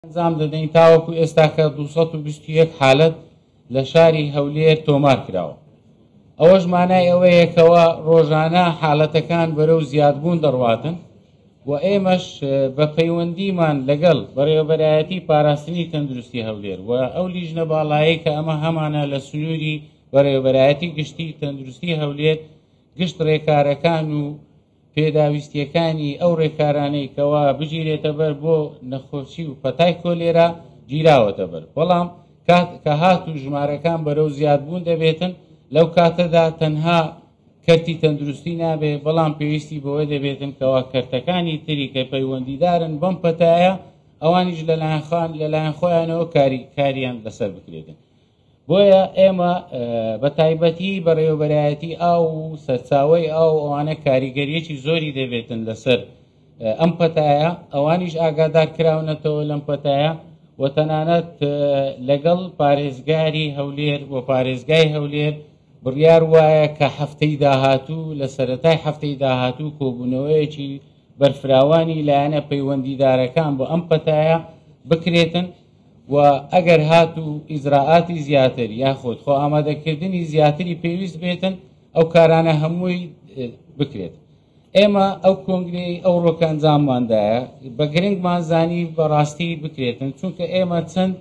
ئەنجام دەدەین تاوەکو ئێستا کە 221 حالەت لە شاری هەولێر تۆمار کراوە. ئەوەش مانای ئەوەیە کەوە ڕۆژانە حالەتەکان بەرەو زیادبوون دەڕواتن و ئێمەش بە پەیوەندیمان لەگەڵ بەڕێوەبەرایەتی پاراستنی تەندروستی هەولێر و ئەو لیژنە باڵایی کە ئەمە هەمانە لە سنووری بەڕێوەبەرایەتی گشتی تەندروستی هەولێر گشت ڕێکارەکان و پێداویستیەکانی ئەو ڕێکارانەی کەوا بگیرێتە بەر بۆ نەخۆشی و پەتای کۆلێرا گیراوەتە بەر، بەڵام کە هات و ژمارەکان بەرەو زیادبوون دەبێتن لەو کاتەدا تەنها کەرتی تەندروستی نابێ، بەڵام پێویستی بەوە دەبێتن کەوا کەرتەکانی تری کە پەیوەندیدارن بەم پەتایە ئەوانیش لەلایەن خۆیانەوە کاریان لەسەر بکرێتن. بۆیە ئێمە بە تایبەتی بەڕێوەبەرایەتی ئاو و سەرچاوەی ئەوانە کاریگەریەکی زۆری دەبێتن لەسەر ئەم پەتایە، ئەوانیش ئاگادار کراونەتەوە لەم پەتایە و تەنانەت لەگەڵ پارێزگاری هەولێر و پارێزگای هەولێر بڕیار وایە کە هەفتەی داهاتوو لە سەرەتای هەفتەی داهاتوو کۆبوونەوەیەکی بەرفراوانی لایەنە پەیوەندیدارەکان بۆ ئەم پەتایە بکرێتن و ئەگەر هات و ئیجراعاتی زیاتر یاخود خۆ ئامادەکردنی زیاتری پێویست بێتن ئەو کارانە هەمووی بکرێت. ئێمە ئەو کۆنگرەی ئەو ڕۆکە ئەنجامماندایە بە گرنگمان زانی بەڕاستی بکرێتن، چونکە ئێمە چەند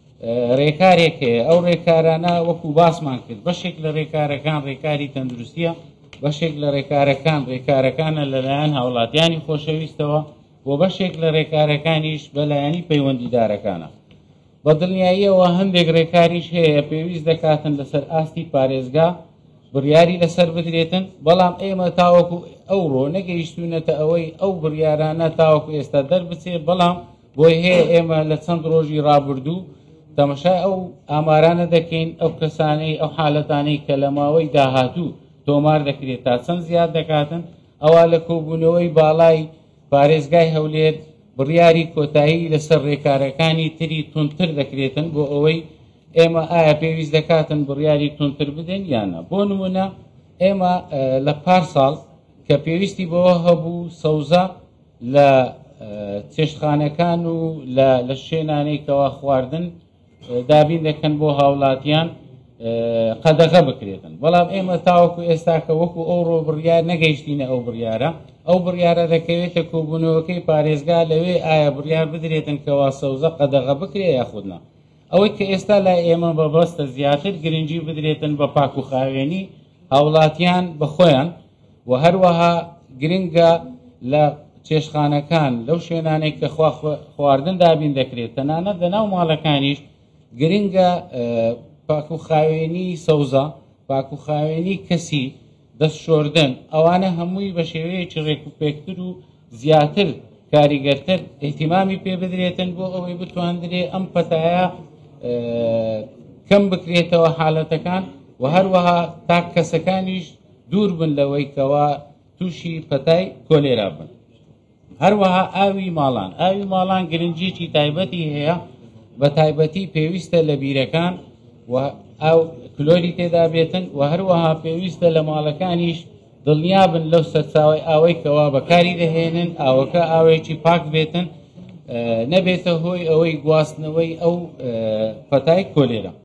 ڕێکارێک هەیە، ئەو ڕێکارانە وەکو باسمان کرد بەشێک لە ڕێکارەکان ڕێکاری تەندروستیە، بەشێک لە ڕێکارەکانە لەلایەن هاوڵاتیانی خۆشەویستەوە و بەشێک لە ڕێکارەکانیش بەلایەنی پەیوەندیدارەکانە. بە دڵنیاییەوە هەندێک ڕێکاریش هەیە پێویست دەکاتن لەسەر ئاستی پارێزگا بڕیاری لەسەر بدرێتن، بەڵام ئێمە تاوەکو ئەوڕۆ نەگەیشتوونەتە ئەوەی ئەو بڕیارانە تاوەکو ئێستا دەربچێ، بەڵام بۆی هەیە ئێمە لە چەند ڕۆژی ڕابردوو تەمەشای ئەو ئامارانە دەکەین، ئەو کەسانەی ئەو حالەتانەی کە لە ماوەی داهاتوو تۆمار دەکرێت تا چەند زیاد دەکاتن، ئەوە لە کۆبوونەوەی باڵای پارێزگای هەولێر بڕیاری کۆتایی لەسەر ڕێکارەکانی تری تونتر دەکرێتن بۆ ئەوەی ئێمە ئایا پێویست دەکاتن بڕیاری تونتر بدەین یانە. بۆ نمونە ئێمە لە پارساڵ کە پێویستی بەوە هەبوو سەوزە لە چێشتخانەکان و لە شوێنانەی کەوا خواردن دابین دەکەن بۆ هاوڵاتیان قەدەغە بکرێتن، بەڵام ئێمە تاوەکو ئێستا کە وەکو ئەوڕۆ بڕیار نەگەیشتینە ئەو بڕیارە دەکەوێتە کۆبوونەوەکەی پارێزگا لەوێ ئایا بڕیار بدرێتن کەوا سەوزە قەدەغە بکرێ یاخودنا. ئەوەی کە ئێستا لای ئێمە بەبەستە زیاتر گرنگی بدرێتن بە پاک و خاوێنی هاوڵاتیان بەخۆیان و هەروەها گرنگە لە چێشتخانەکان لەو شوێنانەی کە خواردن دابین دەکرێت تەنانەت لە ناو ماڵەکانیش گرنگە پاک و خاوێنی سەوزە، پاک و خاوێنی کەسی دەست شۆردن، ئەوانە هەمووی بە شێوەیەکی ڕێکوپێکتر و زیاتر کاریگەرتر ئێتیمامی پێ بدرێتن بۆ ئەوەی بتواندرێ ئەم پەتایە کەم بکرێتەوە حالەتەکان و هەروەها تاک کەسەکانیش دوور بن لەوەی کەوا تووشی پەتای کۆلێرا بن. هەروەها ئاوی ماڵان گرنگیی تایبەتی هەیە، بە تایبەتی پێویستە لە بیرەکان و ئەو کلۆری تێدا بێتن و هەروەها پێویستە لە ماڵەکانیش دڵنیا بن لەو سەرچاوی ئاوەی کەوا بەکاری دەهێنن ئاوەکە ئاوێکی پاک بێتن، نەبێتە هۆی ئەوەی گواستنەوەی ئەو پەتای کۆلێرا.